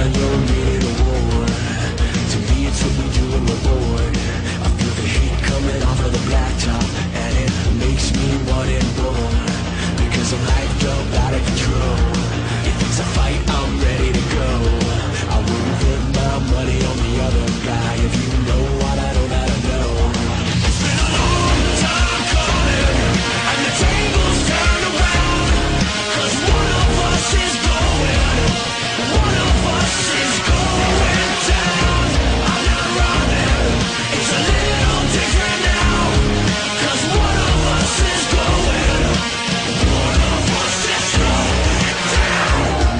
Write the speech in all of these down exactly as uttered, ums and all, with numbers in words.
find your meaning of war. To me it's what we do in the Lord. I feel the heat coming off of the blacktop, and it makes me want it more, because I'm hyped up out of control. If it's a fight, I'm ready to go. I wouldn't put my money on the other guy. If you know what I know that I know. It's been a long time coming, and the tables turn around, cause one of us is going, one of us is going down. I'm not running, it's a little different now, cause one of us is going, one of us is going down.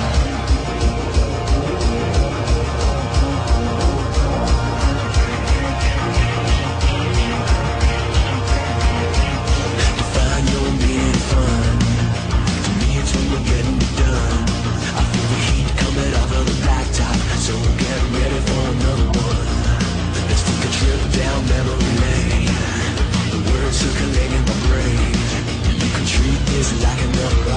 Find your meaning fun. To me it's when we're getting it done. I feel the heat coming off of the blacktop, so get ready for another one. Let's take a trip down memory lane. The words circulating my brain. You can treat this like another